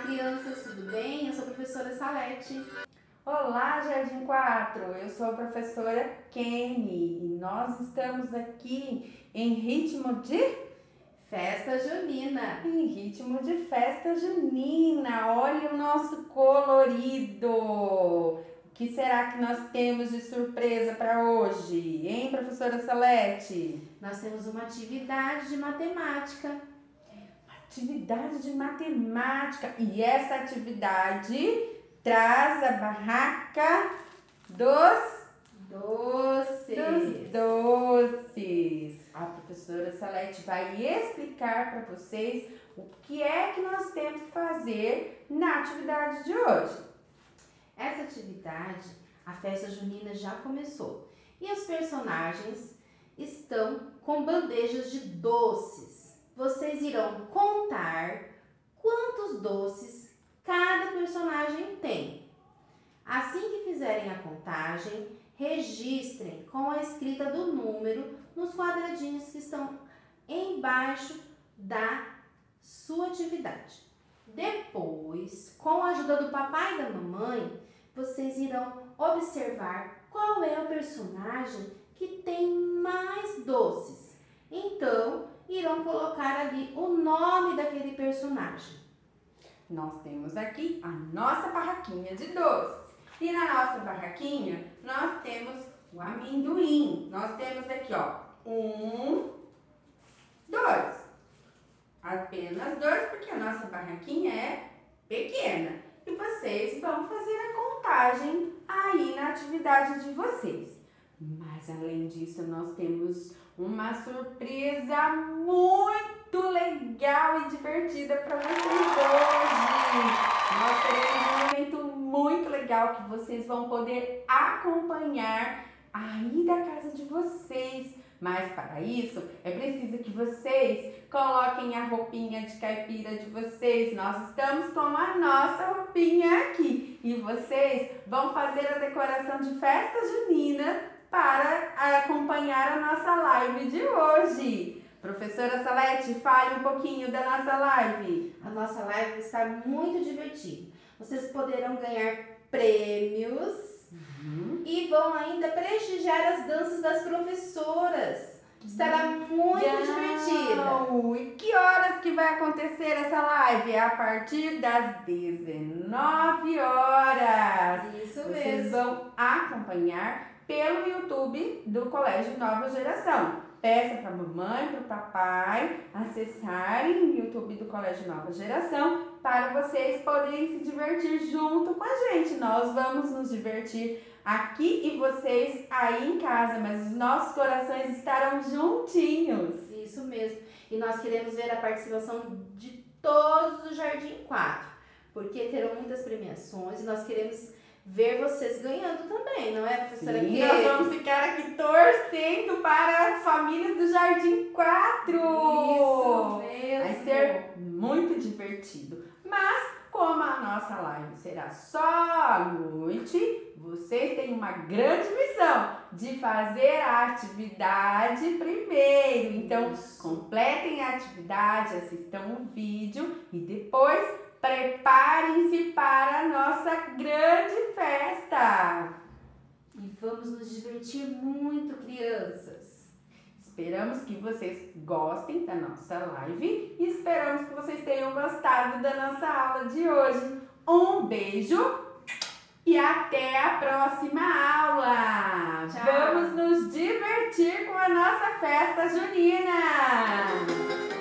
crianças, tudo bem? Eu sou a professora Salete. Olá, Jardim 4, eu sou a professora Kenny e nós estamos aqui em ritmo de Festa junina. festa junina. Olha o nosso colorido. O que será que nós temos de surpresa para hoje, hein, professora Salete? Nós temos uma atividade de matemática. Atividade de matemática, e essa atividade traz a barraca dos doces. A professora Salete vai explicar para vocês o que é que nós temos que fazer na atividade de hoje. Essa atividade, a festa junina já começou e os personagens estão com bandejas de doces. Vocês irão contar quantos doces cada personagem tem. Assim que fizerem a contagem, registrem com a escrita do número nos quadradinhos que estão embaixo da sua atividade. Depois, com a ajuda do papai e da mamãe, vocês irão observar qual é o personagem que tem mais doces. Então, irão colocar ali o nome daquele personagem. Nós temos aqui a nossa barraquinha de doces. E na nossa barraquinha, nós temos o amendoim. Nós temos aqui, ó, 1, 2. Apenas 2, porque a nossa barraquinha é pequena. E vocês vão fazer a contagem aí na atividade de vocês. Mas além disso, nós temos uma surpresa muito legal e divertida para vocês hoje. Nós teremos um momento muito legal que vocês vão poder acompanhar aí da casa de vocês. Mas para isso, é preciso que vocês coloquem a roupinha de caipira de vocês. Nós estamos com a nossa roupinha aqui. E vocês vão fazer a decoração de festa junina para acompanhar a nossa live de hoje. Professora Salete, fale um pouquinho da nossa live. A nossa live está muito divertida. Vocês poderão ganhar prêmios e vão ainda prestigiar as danças das professoras. Estará muito divertida. E que horas que vai acontecer essa live? É a partir das 19 horas. Isso Vocês mesmo. vão acompanhar pelo YouTube do Colégio Nova Geração. Peça para a mamãe, para o papai acessarem o YouTube do Colégio Nova Geração para vocês poderem se divertir junto com a gente. Nós vamos nos divertir aqui e vocês aí em casa, mas os nossos corações estarão juntinhos. Isso mesmo. E nós queremos ver a participação de todos do Jardim 4, porque terão muitas premiações e nós queremos ver vocês ganhando também, não é, professora? Sim, nós vamos ficar aqui torcendo para as famílias do Jardim 4. Isso mesmo. Vai ser muito divertido. Mas, como a nossa live será só à noite, vocês têm uma grande missão de fazer a atividade primeiro. Então, completem a atividade, assistam o vídeo e depois preparem-se para a nossa grande festa! E vamos nos divertir muito, crianças! Esperamos que vocês gostem da nossa live e esperamos que vocês tenham gostado da nossa aula de hoje. Um beijo e até a próxima aula! Tchau. Vamos nos divertir com a nossa festa junina!